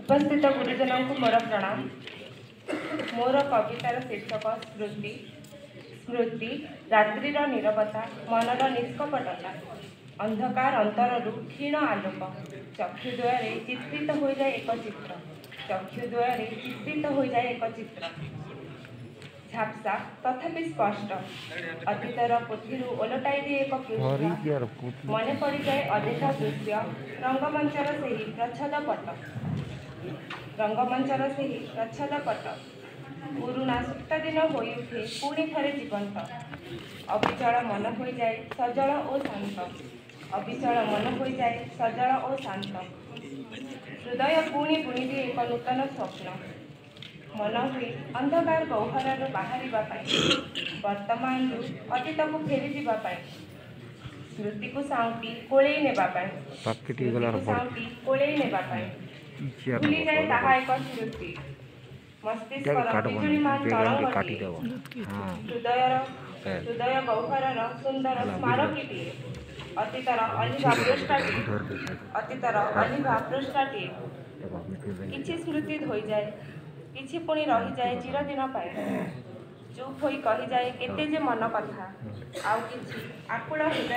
उपस्थित गुरुजन को मोर प्रणाम। मोर कवितार शीर्षक स्मृति। स्मृति रात्रिर नीरवता, मनर निष्कपटता, अंधकार अंतररू क्षीण आलोक, चक्षुद्वय चित्रित हो जाए एक चित्र, चक्षुद्वय चित्रित हो जाए एक चित्र, झापसा तथापि स्पष्ट, अतीतर पोथी ओलटाई दिए एक पृष्ठ, मन पड़ जाए अदेखा दृश्य, रंगमंचर से ही प्रच्छद पट, रंगमंचर से ही प्रच्छद पट, पुरुणा सुप्त दिन हो उठे पुणी थे जीवंत, अविचल मन हो जाए सजल और शांत, अविचल मन हो जाए सजल और शांत, हृदय पुणी बुणी दिए एक नूतन स्वप्न, मन हुए अंधकार गौहर बाहर वर्तमान अतीत को फेरी जावाई, स्मृति को साउंटी कोले साउंटी कोले भूली जाए ताहा एक स्मृति, मस्तिष्कर बिजुलीमान तरंगटी, हृदय गौहर सुंदर स्मारकीटिए, अतीतर अलिभा पृष्ठटीए, किछि स्मृति धोई जाए, किछि पुणी रही जाए चिरदिन पाए, चुप होई कही जाए केते जे मन कथा, आउ किछि आकुल हृदय